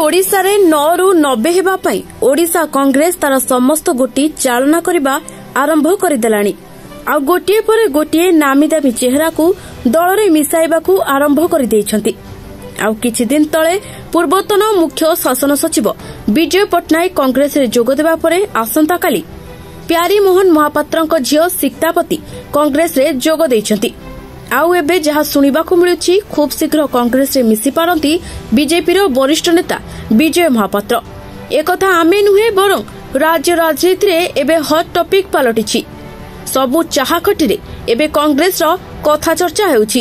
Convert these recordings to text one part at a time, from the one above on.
ओडिशा रे 9 रु 90 हेबा पई ओडिशा कांग्रेस तार समस्त गोटी चालना करबा आरंभ करदेलानी। आ गोटिए पर गोटिए नामी दामी चेहरा को दल रे मिसाइबा को आरंभ कर देइछंती। आ किछि दिन तळे पूर्वतन मुख्य शासन सचिव विजय पटनायक कांग्रेस रे जोग देबा परे आसंता काली प्यारी मोहन महापात्रଙ୍କ झियो सिक्तापति कांग्रेस रे जोग देइछंती। आउ एबे जहा सुनिबा को मिलुछि खूब शीघ्र कांग्रेस रे मिसी पारंती बीजेपी रो वरिष्ठ नेता विजय महापात्र। एकथा आमे नुहे बरं राज्य राजनीति रे एबे हॉट टॉपिक पलटिछि। सबु चाहा खटिरे एबे कांग्रेस रो कथा चर्चा हेउछि।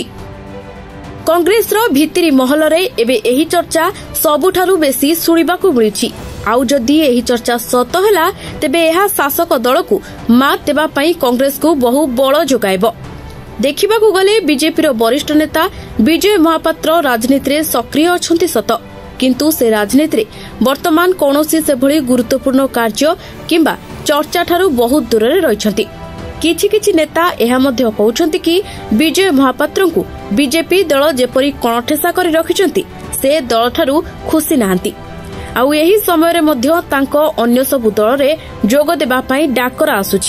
कांग्रेस रो भितरी महल रे एबे एही चर्चा सबुठारु बेसी सुनिबा को मिलुछि। आउ जदि एही चर्चा सत होला तेबे एहा शासक दल को मात देबा पई कांग्रेस को बहु बळ जोगाइबो। देखिबा को गले बीजेपी रो वरिष्ठ नेता विजय महापात्र राजनीति रे सक्रिय अछंती सत, किंतु से राजनीति रे वर्तमान कोनोसी से भली गुरुत्वपूर्ण कार्य किंबा चर्चा ठारू बहुत दूर रे रहिछंती। किछि किछि नेता एहा मध्ये कहउछंती कि विजय महापात्र को बीजेपी दल जेपरी कणठेसा करि रखिछंती से दल ठारू खुशी नाहंती। आउ एही समय रे मध्ये तांको अन्य सब दल रे जोग देबा पई डाकरा आसुछि।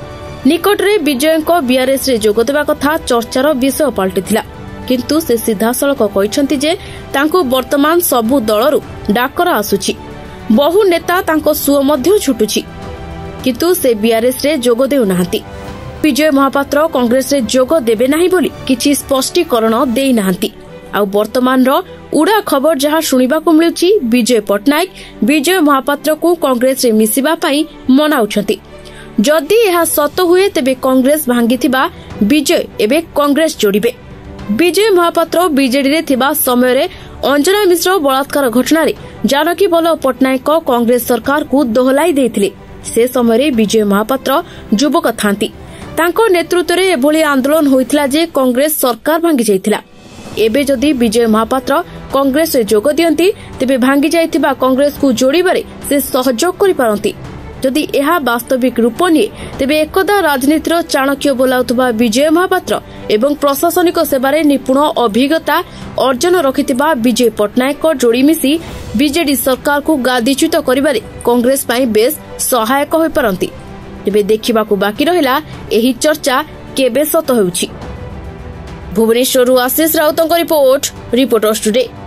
निकट रे विजय को बीआरएस रे जोग देबा कथा चर्चार विषय पलटिथिला, किंतु से सीधासळख कहिसंती जे तांको वर्तमान सबु दलरु डाकरा आसुछि। बहु नेता तांको सुओ मध्ये छुटुछि, किंतु से बीआरएस रे जोग देउ नाहंती। विजय महापात्र कांग्रेस रे जोग देबे नाही बोली किछि स्पष्टीकरण देई नाहंती। आ वर्तमान रो उड़ा खबर जहा सुनिबा को मिलुछि विजय पटनायक विजय महापात्र को कांग्रेस रे मिसिबा पई मनाउछंती। जदि यह सत हुए तेबे कांग्रेस भांगिथिबा विजय एबे कांग्रेस जोड़िबे। विजय महापात्र बीजेडी रे थिबा समय रे अंजना मिश्र बलात्कार घटना रे जानकी बल्लभ पटनायक कांग्रेस सरकार को दोहलाई देथिले। से समय रे विजय महापात्र युवक थांती। तांको नेतृत्व रे एभली आंदोलन होइथिला जे कांग्रेस सरकार भांगी जाइथिला। एबे जदि विजय महापात्र कांग्रेस रे जोग दियंती तेबे भांगी जाइथिबा कांग्रेस को जोड़िबारे से सहयोग करि पारंती। जदि यह वास्तविक रूप निये तेबे एकदा राजनीतिर चाणक्य बोलाउथबा विजय महापात्र एवं प्रशासनिक सेवारे निपुण अभिज्ञता अर्जन रखिथिबा विजय पटनायक जोड़ी मिसी बीजेडी सरकार को गादीच्युत करिबारे कांग्रेस पई बेस सहायक होई पारंती। तेबे देखिबाकू बाकी रहिला एही चर्चा केबे सत होउछि। भुवनेश्वरु आशीष राउतଙ୍କ रिपोर्ट, रिपोर्टर्स टुडे।